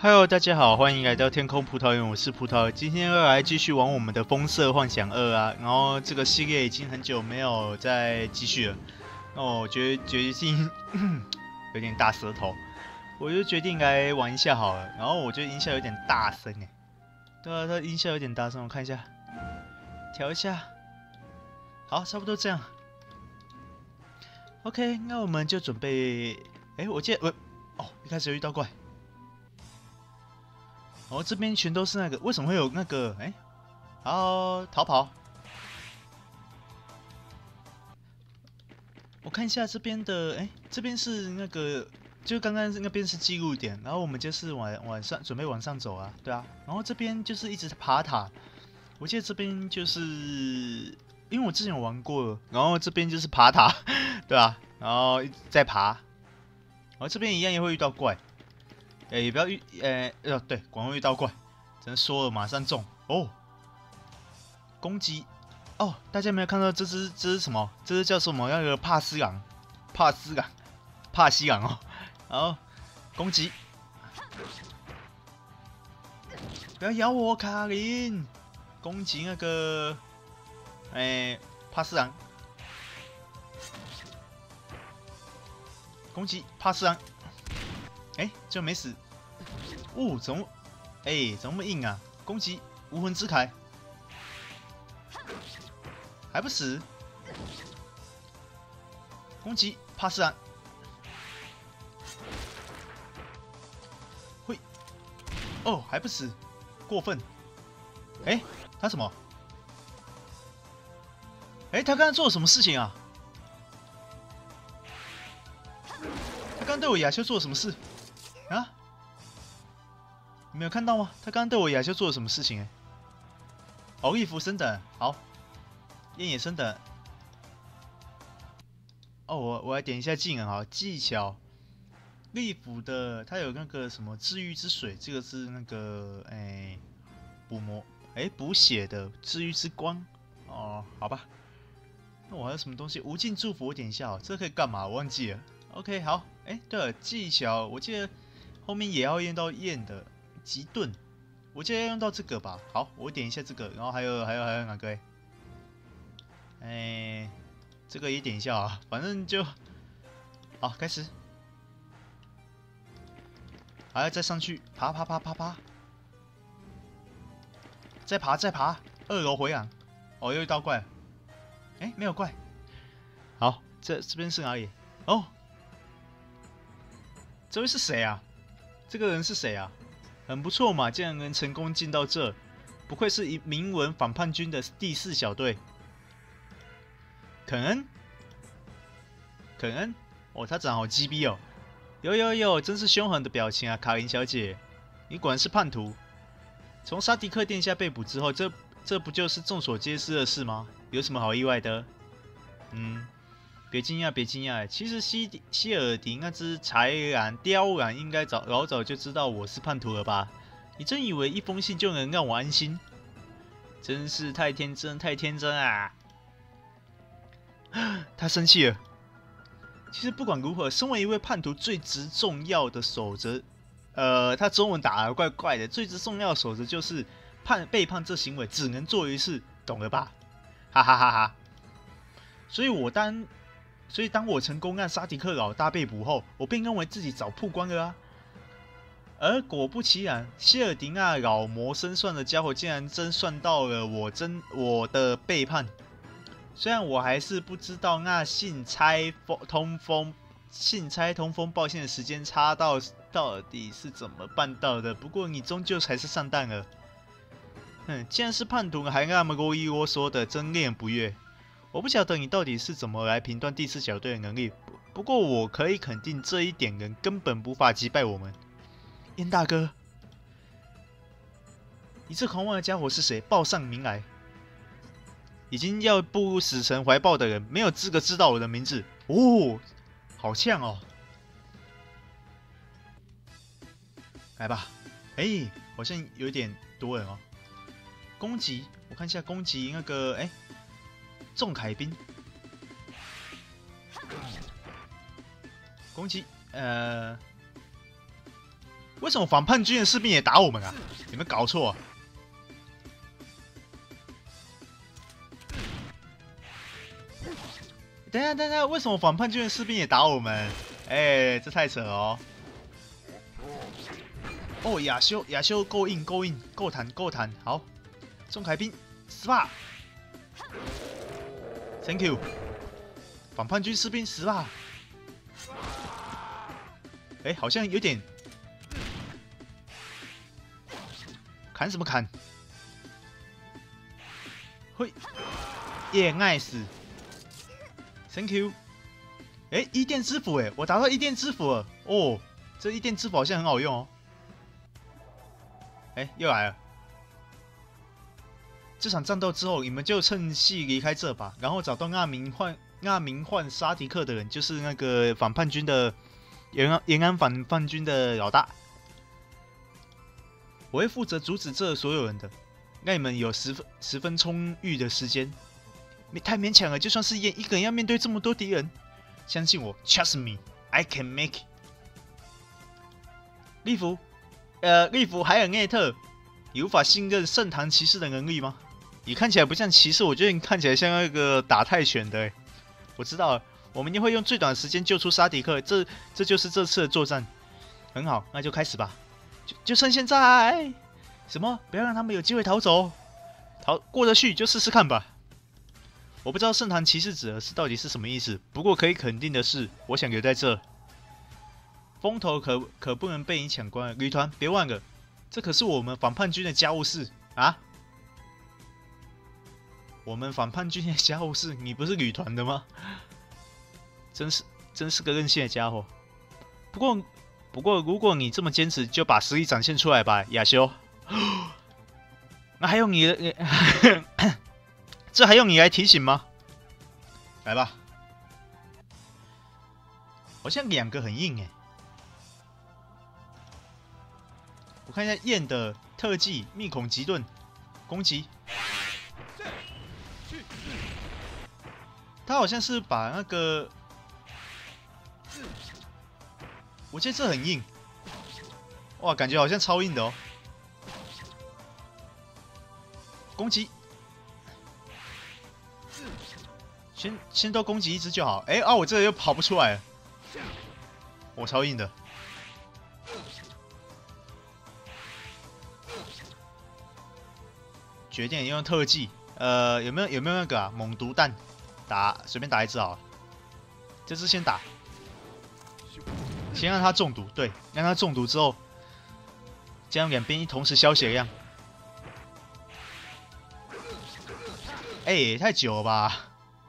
Hello，大家好，欢迎来到天空葡萄园，我是葡萄。今天要来继续玩我们的《风色幻想2》啊，然后这个系列已经很久没有再继续了。那我决定有点大舌头，我就决定来玩一下好了。然后我觉得音效有点大声哎，对啊，它音效有点大声，我看一下，调一下，好，差不多这样。OK， 那我们就准备，我记得一开始有遇到怪。哦，这边全都是那个，为什么会有那个？好，逃跑。我看一下这边的，这边是那个，就刚刚那边是记录点，然后我们就是往上准备往上走啊，对啊。然后这边就是一直爬塔，我记得这边就是因为我之前有玩过，然后这边就是爬塔，对啊，然后一直在爬，然后这边一样也会遇到怪。也不要对，广会遇到怪，真说了马上中哦。攻击哦，大家没有看到这是什么？这是叫什么？那个帕西朗哦。然后攻击，不要咬我，卡琳！攻击那个帕斯朗，攻击帕斯朗，就没死。哦，怎么那么硬啊？攻击无魂之铠，还不死。攻击帕斯兰，会哦，还不死，过分。他什么？他刚刚做了什么事情啊？他刚对我亚修做了什么事啊？你没有看到吗？他刚刚对我亚修做了什么事情？奥义服升等，好，焰也升等。哦，我来点一下技能啊，技巧。利斧的它有那个什么治愈之水，这个是那个补血的治愈之光。哦，好吧。那我还有什么东西？无尽祝福我点一下哦，这可以干嘛？我忘记了。OK， 好。对了，技巧我记得后面也要用到焰的极盾，我记得要用到这个吧。好，我点一下这个，然后还有哪个？这个也点一下啊，反正就好，开始。还要再上去，爬，再爬，2楼回廊。哦，又遇到怪了。没有怪。好，这边是哪里？哦，这位是谁啊？这个人是谁啊？很不错嘛，竟然能成功进到这，不愧是名闻反叛军的第4小队。肯恩，哦，他长好鸡逼哦。有，真是凶狠的表情啊，卡琳小姐，你果然是叛徒。从沙迪克殿下被捕之后，这不就是众所皆知的事吗？有什么好意外的？别惊讶，其实希尔迪那只雕狼应该老早就知道我是叛徒了吧？你真以为一封信就能让我安心？真是太天真啊！他生气了。其实不管如何，身为一位叛徒，最重要的守则，他中文打得怪怪的，最重要的守则就是背叛这行为只能做一次，懂了吧？哈哈哈哈！所以当我成功让沙迪克老大被捕后，我便认为自己早曝光了啊。而果不其然，希尔迪那老谋深算的家伙竟然真算到了我的背叛。虽然我还是不知道那信差通风报信的时间差到底是怎么办到的，不过你终究还是上当了。既然是叛徒，还那么啰里啰嗦的，真令人不悦。我不晓得你到底是怎么来评断第4小队的能力，不过我可以肯定这一点人根本无法击败我们。燕大哥，你这狂妄的家伙是谁？报上名来！已经要步入死神怀抱的人，没有资格知道我的名字。哦，好呛哦！来吧，好像有点多人哦。攻击，我看一下攻击那个，重铠兵。攻击， 为什么反叛军的士兵也打我们啊？有没有搞错啊？等一下，等一下，为什么反叛军的士兵也打我们？哎，这太扯了哦！哦，亚修够硬，够弹，好，钟凯兵死吧 ！Thank you， 反叛军士兵死吧！哎，好像有点砍什么砍？会耶 ，nice。Thank you。哎，一电之斧哎，我达到一电之斧了哦，这一电之斧好像很好用哦。哎，又来了。这场战斗之后，你们就趁隙离开这吧，然后找到那名唤沙迪克的人，就是那个反叛军的延安反叛军的老大。我会负责阻止这所有人的，让你们有十分充裕的时间。太勉强了，就算是一个人要面对这么多敌人，相信我 ，Trust me, I can make it。利弗海尔内特，你无法信任圣堂骑士的能力吗？你看起来不像骑士，我觉得你看起来像那个打泰拳的。我知道了，我们一定会用最短的时间救出沙迪克，这就是这次的作战。很好，那就开始吧。就趁现在！什么？不要让他们有机会逃走，过得去就试试看吧。我不知道圣堂骑士指的到底是什么意思，不过可以肯定的是，我想留在这。风头可不能被你抢光了，旅团别忘了，这可是我们反叛军的家务事啊！我们反叛军的家务事，你不是旅团的吗？真是个任性的家伙。不过，如果你这么坚持，就把实力展现出来吧，亚修。那还用你的？这还用你来提醒吗？来吧，好像两个很硬哎。我看一下燕的特技密孔棘盾攻击，他好像是把那个，我记得这很硬，哇，感觉好像超硬的哦。攻击。先都攻击一只就好。哎啊，我这又跑不出来了，我超硬的。决定用特技，有没有那个啊？猛毒弹，随便打一只好了。这只先打，先让他中毒，对，让他中毒之后，这样两边一同时消血量。哎，太久了吧？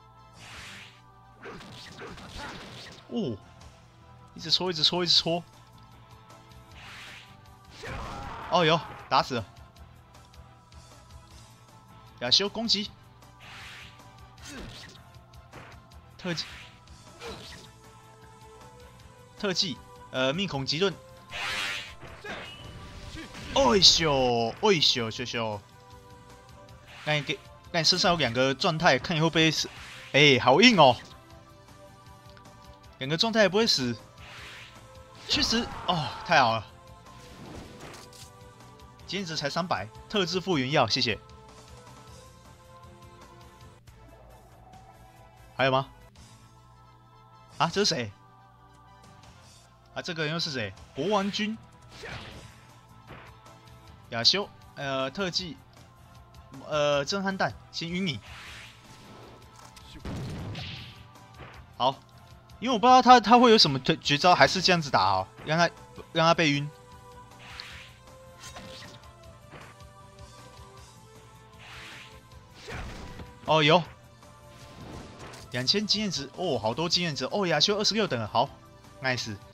哦，一直戳。哦哟，打死了！亚修攻击，特技，密孔棘盾。哎咻！那你身上有两个状态，看你会不会死？哎，好硬哦！两个状态也不会死，确实哦，太好了！经验值才300，特制复原药，谢谢。还有吗？啊，这是谁？啊，这个人又是谁？国王军。亚修，特技，震撼弹，先晕你。好。因为我不知道他会有什么绝招，还是这样子打哦，让他被晕。哦，有2000经验值哦，好多经验值哦，亚修26等了，好 ，nice。